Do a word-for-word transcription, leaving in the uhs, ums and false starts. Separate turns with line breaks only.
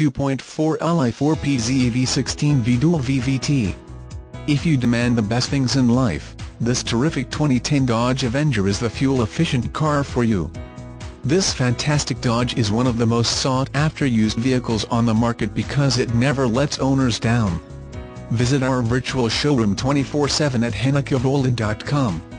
two point four L I four P Z E V sixteen V Dual V V T. If you demand the best things in life, this terrific twenty ten Dodge Avenger is the fuel-efficient car for you. This fantastic Dodge is one of the most sought-after used vehicles on the market because it never lets owners down. Visit our virtual showroom twenty-four seven at henna chevrolet dot com.